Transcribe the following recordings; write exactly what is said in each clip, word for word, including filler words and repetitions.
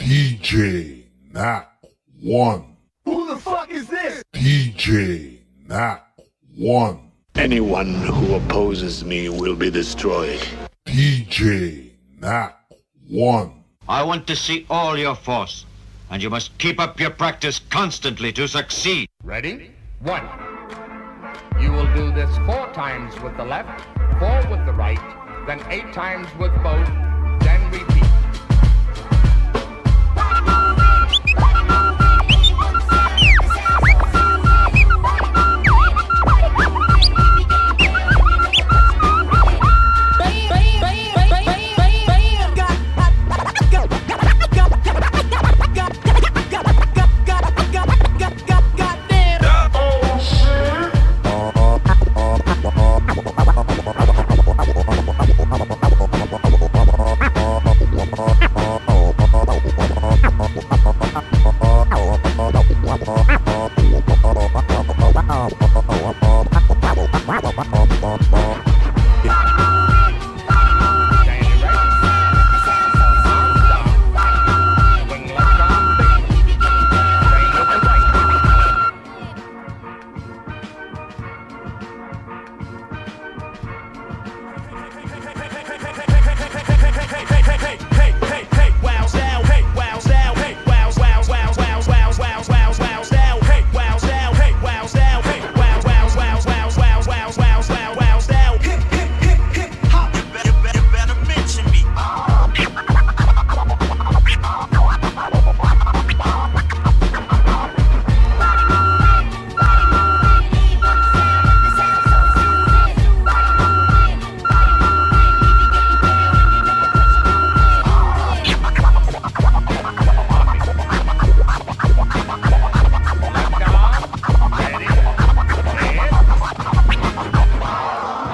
D J Knack one. Who the fuck is this? D J Knack one. Anyone who opposes me will be destroyed. D J Knack one. I want to see all your force, and you must keep up your practice constantly to succeed. Ready? One. You will do this four times with the left, four with the right, then eight times with both, then repeat.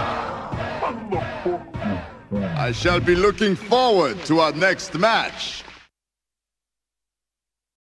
I shall be looking forward to our next match.